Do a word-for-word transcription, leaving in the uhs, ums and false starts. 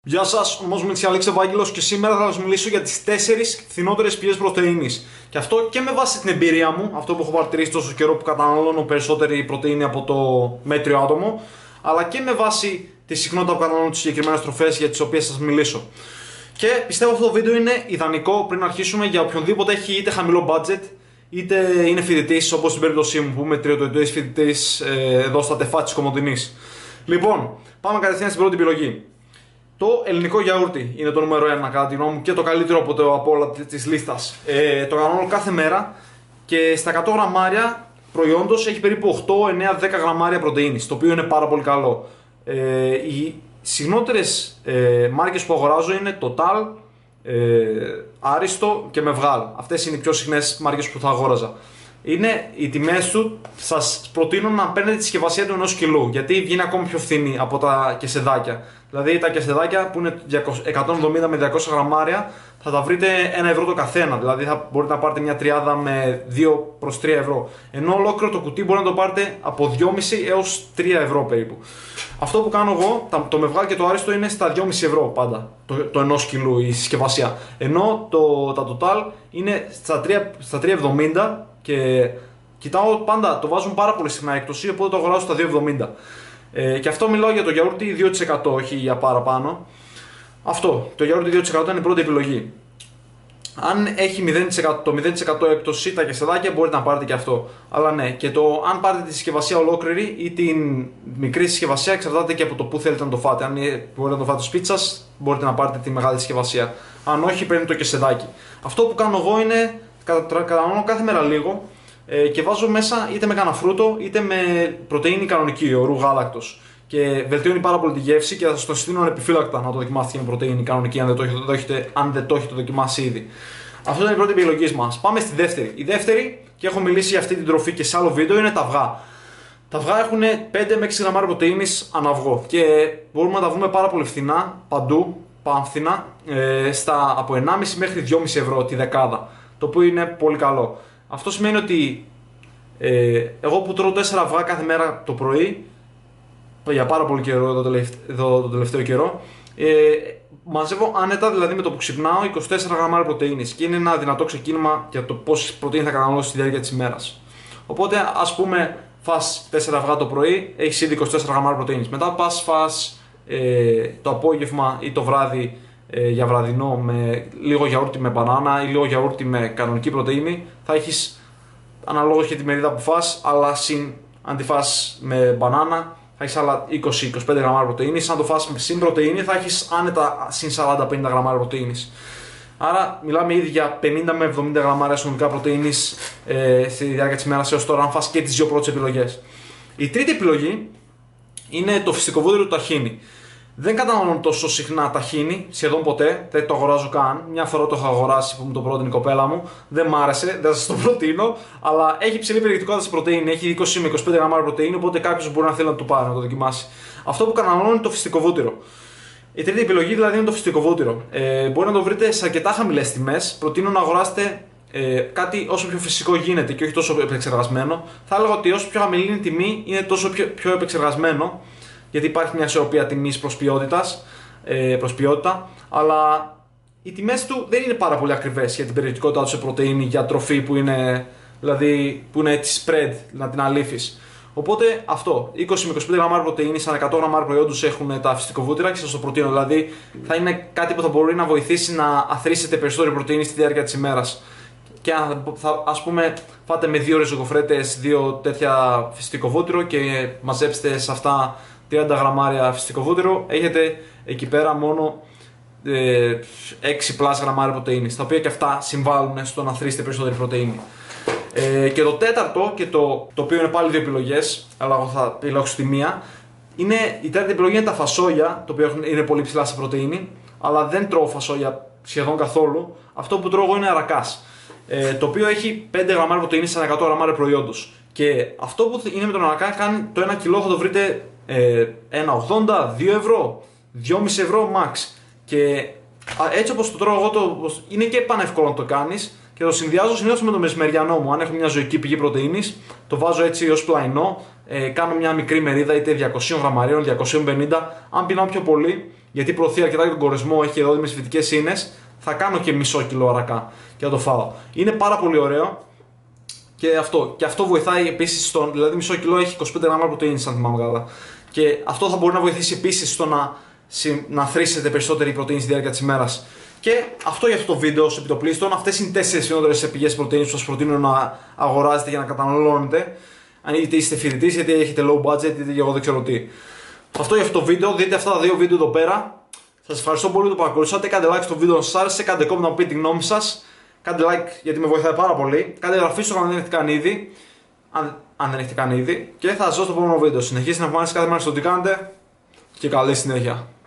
Γεια σας, ονομάζομαι Μιτσί Αλέξη Ευάγγελος και σήμερα θα σας μιλήσω για τις τέσσερις φθηνότερες πηγές πρωτεΐνης. Και αυτό και με βάση την εμπειρία μου, αυτό που έχω παρατηρήσει τόσο καιρό που καταναλώνω περισσότερη πρωτεΐνη από το μέτριο άτομο, αλλά και με βάση τη συχνότητα που καταναλώνω τις συγκεκριμένες τροφές για τις οποίες θα σας μιλήσω. Και πιστεύω αυτό το βίντεο είναι ιδανικό πριν αρχίσουμε για οποιονδήποτε έχει είτε χαμηλό budget, είτε είναι φοιτητής, όπως στην περίπτωσή μου που είμαι τριετοετής φοιτητής ε, εδώ στα τεφά της Κομοτηνής. Λοιπόν, πάμε κατευθείαν στην πρώτη επιλογή. Το ελληνικό γιαούρτι είναι το νούμερο ένα κατά τη γνώμη μου και το καλύτερο από, το, από όλα της λίστας. Ε, το καταναλώνω κάθε μέρα και στα εκατό γραμμάρια προϊόντος έχει περίπου οκτώ, εννέα, δέκα γραμμάρια πρωτεΐνης, το οποίο είναι πάρα πολύ καλό. Ε, οι συχνότερες ε, μάρκες που αγοράζω είναι Total, ε, Άριστο και Μευγάλ. Αυτές είναι οι πιο συχνές μάρκες που θα αγόραζα. Είναι οι τιμές του, σας προτείνω να παίρνετε τη συσκευασία του ενός κιλού, γιατί βγαίνει ακόμη πιο φθηνή από τα κεσεδάκια. Δηλαδή τα κεσεδάκια που είναι εκατόν εβδομήντα με διακόσια γραμμάρια θα τα βρείτε ένα ευρώ το καθένα, δηλαδή θα μπορείτε να πάρετε μια τριάδα με δύο προς τρία ευρώ. Ενώ ολόκληρο το κουτί μπορεί να το πάρετε από δυόμισι έως τρία ευρώ περίπου. Αυτό που κάνω εγώ, το Μευγάλ και το Άριστο είναι στα δυόμισι ευρώ πάντα, το, το ενός κιλού η συσκευασία. Ενώ το, τα Total είναι στα τρία εβδομήντα και κοιτάω πάντα, το βάζουν πάρα πολύ συχνά έκπτωση, οπότε το αγοράζω στα δύο εβδομήντα. Ε, και αυτό μιλάω για το γιαούρτι δύο τοις εκατό, όχι για παραπάνω. Αυτό, το γιαούρτι δύο τοις εκατό είναι η πρώτη επιλογή. Αν έχει μηδέν τοις εκατό, το μηδέν τοις εκατό έκπτωση τα κεσεδάκια μπορείτε να πάρετε και αυτό. Αλλά ναι, και το αν πάρετε τη συσκευασία ολόκληρη ή την μικρή συσκευασία εξαρτάται και από το που θέλετε να το φάτε. Αν μπορείτε να το φάτε σπίτι σας, μπορείτε να πάρετε τη μεγάλη συσκευασία. Αν όχι, παίρνετε το κεσεδάκι. Αυτό που κάνω εγώ είναι καταναλώνω κάθε μέρα λίγο και βάζω μέσα είτε με κανένα φρούτο είτε με πρωτεΐνη κανονική, ορού γάλακτος. Και βελτιώνει πάρα πολύ τη γεύση και θα σας το συστήνω ανεπιφύλακτα να το δοκιμάσετε με πρωτεΐνη κανονική, αν δεν το έχετε, αν δεν το έχετε δοκιμάσει ήδη. Αυτό είναι η πρώτη επιλογή μας. Πάμε στη δεύτερη. Η δεύτερη, και έχω μιλήσει για αυτή την τροφή και σε άλλο βίντεο, είναι τα αυγά. Τα αυγά έχουν πέντε με έξι γραμμάρια πρωτεΐνης ανά αυγό και μπορούμε να τα βρούμε πάρα πολύ φθηνά παντού, πάμφθηνα, ε, στα από ενάμιση μέχρι δυόμισι ευρώ τη δεκάδα. Το οποίο είναι πολύ καλό. Αυτό σημαίνει ότι ε, εγώ που τρώω τέσσερα αυγά κάθε μέρα το πρωί, για πάρα πολύ καιρό εδώ, εδώ το τελευταίο καιρό, ε, μαζεύω άνετα, δηλαδή με το που ξυπνάω, είκοσι τέσσερα γραμμάρια πρωτεΐνης και είναι ένα δυνατό ξεκίνημα για το πόση πρωτεΐνη θα καταναλώσει στη διάρκεια της ημέρας. Οπότε, ας πούμε, φας τέσσερα αυγά το πρωί, έχεις ήδη είκοσι τέσσερα γραμμάρια πρωτεΐνης. Μετά πας φας ε, το απόγευμα ή το βράδυ ε, για βραδινό με λίγο γιαούρτι με μπανάνα ή λίγο γιαούρτι με κανονική πρωτεΐνη, θα έχεις αναλόγως και τη μερίδα που φας, αλλά συν αν τη φας με μπανάνα θα έχεις άλλα είκοσι με είκοσι πέντε γραμμάρια πρωτεΐνης. Αν το φας με συν πρωτεΐνη θα έχεις άνετα συν σαράντα με πενήντα γραμμάρια πρωτεΐνης. Άρα μιλάμε ήδη για πενήντα με εβδομήντα γραμμάρια συνολικά πρωτεΐνης ε, στη διάρκεια της ημέρας έως τώρα, αν φας και τις δύο πρώτες επιλογές. Η τρίτη επιλογή είναι το φυστικό βούτυρο του ταχίνι. Δεν καταναλώνω τόσο συχνά ταχίνι, σχεδόν ποτέ, δεν το αγοράζω καν. Μια φορά το έχω αγοράσει που μου το πρότεινε η κοπέλα μου, δεν μ' άρεσε, δεν σας το προτείνω, αλλά έχει ψηλή περιεκτικότητα σε πρωτεΐνη, έχει είκοσι με είκοσι πέντε γραμμάρια πρωτεΐνη, οπότε κάποιος μπορεί να θέλει να το πάρει, να το δοκιμάσει. Αυτό που καταναλώνω είναι το φυστικό βούτυρο. Η τρίτη επιλογή δηλαδή είναι το φυστικό βούτυρο. Ε, μπορεί να το βρείτε σε αρκετά χαμηλές τιμές. Προτείνω να αγοράσετε ε, κάτι όσο πιο φυσικό γίνεται και όχι τόσο επεξεργασμένο. Θα έλεγα ότι όσο πιο χαμηλή είναι η τιμή, είναι τόσο πιο, πιο επεξεργασμένο. Γιατί υπάρχει μια ισορροπία τιμής προς ποιότητας, ε, προς ποιότητα, αλλά οι τιμές του δεν είναι πάρα πολύ ακριβές για την περιεκτικότητά του σε πρωτεΐνη, για τροφή που είναι, δηλαδή, που είναι έτσι spread, να την αλήφεις. Οπότε αυτό, είκοσι με είκοσι πέντε γραμμάρια πρωτεΐνη, σαν εκατό γραμμάρια προϊόντος έχουν τα φυστικοβούτυρα και σας το προτείνω. Δηλαδή θα είναι κάτι που θα μπορεί να βοηθήσει να αθροίσετε περισσότερη πρωτεΐνη στη διάρκεια της ημέρας. Και αν θα, ας πούμε, φάτε με δύο ριζοκοφρέτες, δύο τέτοια φυστικοβούτυρο και μαζέψετε σε αυτά τριάντα γραμμάρια φυστικό βούτυρο, έχετε εκεί πέρα μόνο ε, έξι πλάς γραμμάρια πρωτεΐνης, τα οποία και αυτά συμβάλλουν στο να θρήσετε περισσότερη πρωτεΐνη. Ε, και το τέταρτο, και το, το οποίο είναι πάλι δύο επιλογές, αλλά εγώ θα επιλέξω τη μία, είναι, η τέταρτη επιλογή είναι τα φασόλια, το οποίο είναι πολύ ψηλά σε πρωτεΐνη, αλλά δεν τρώω φασόλια σχεδόν καθόλου. Αυτό που τρώω εγώ είναι αρακάς, ε, το οποίο έχει πέντε γραμμάρια πρωτεΐνης σε εκατό γραμμάρια προϊόντος. Και αυτό που είναι με τον αρακά, κάνει το ένα κιλό θα το βρείτε ένα ογδόντα, δύο ευρώ, δυόμισι ευρώ max. Και έτσι όπως το τρώω εγώ, το, είναι και πανεύκολο να το κάνεις και το συνδυάζω συνήθως με το μεσημεριανό μου. Αν έχω μια ζωική πηγή πρωτεΐνης, το βάζω έτσι ως πλαϊνό, ε, κάνω μια μικρή μερίδα είτε διακόσια γραμμαρίων, διακόσια πενήντα. Αν πεινάω πιο πολύ, γιατί προωθεί αρκετά για τον κορεσμό, έχει εδώ φυτικές ίνες, θα κάνω και μισό κιλό αρακά και θα το φάω. Είναι πάρα πολύ ωραίο και αυτό, και αυτό βοηθάει επίσης στον. Δηλαδή, μισό κιλό έχει είκοσι πέντε γραμμάρια πρωτεΐνης, αν θυμάμαι καλά. Και αυτό θα μπορεί να βοηθήσει επίσης στο να, να θρήσετε περισσότερη πρωτεΐνη στη διάρκεια της ημέρας. Και αυτό για αυτό το βίντεο ως επιτοπλίστων. Αυτές είναι οι τέσσερις φθηνότερες πηγές πρωτεΐνης που σας προτείνω να αγοράζετε για να καταναλώνετε. Αν είτε είστε φοιτητής, είτε έχετε low budget, είτε εγώ δεν ξέρω τι. Αυτό για αυτό το βίντεο. Δείτε αυτά τα δύο βίντεο εδώ πέρα. Σας ευχαριστώ πολύ που το παρακολουθήσατε. Κάντε like στο βίντεο αν σας άρεσε. Κάντε comment να μου πείτε τη γνώμη σας. Κάντε like γιατί με βοηθάει πάρα πολύ. Κάντε εγγραφή στο κανάλι αν δεν έχετε κάνει ήδη. Αν, αν δεν έχετε κάνει ήδη. Και θα σας δω στο επόμενο βίντεο. Συνεχίστε να φανείστε κάθε μέρα στο τι κάνετε. Και καλή συνέχεια.